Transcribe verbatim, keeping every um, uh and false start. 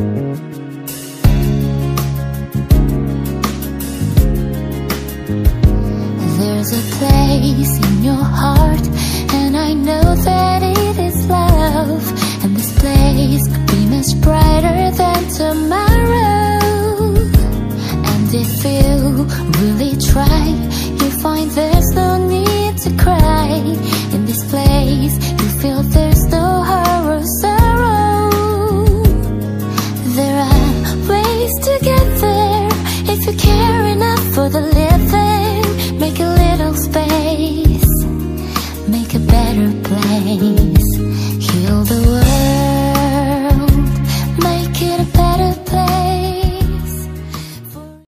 There's a place in your heart, and I know that it is love. And this place could be much brighter than tomorrow. And if you really try, you find there's no